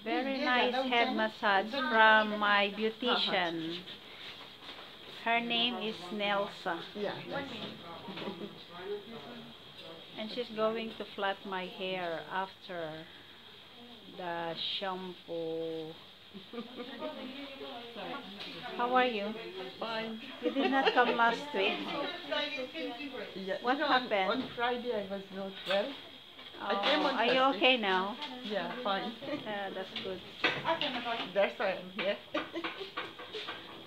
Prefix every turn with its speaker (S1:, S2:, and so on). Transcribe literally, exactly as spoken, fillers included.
S1: Very nice head massage from my beautician. Her name is Nelsa.
S2: Yeah.
S1: And she's going to flat my hair after the shampoo. How are you?
S2: Fine.
S1: You did not come last week.
S2: Yeah.
S1: What
S2: you know,
S1: happened?
S2: On, on Friday I was not well.
S1: Oh,
S2: I came on
S1: are you
S2: Thursday.
S1: okay now?
S2: Yeah, fine.
S1: Uh, that's good.
S2: That's why I'm here.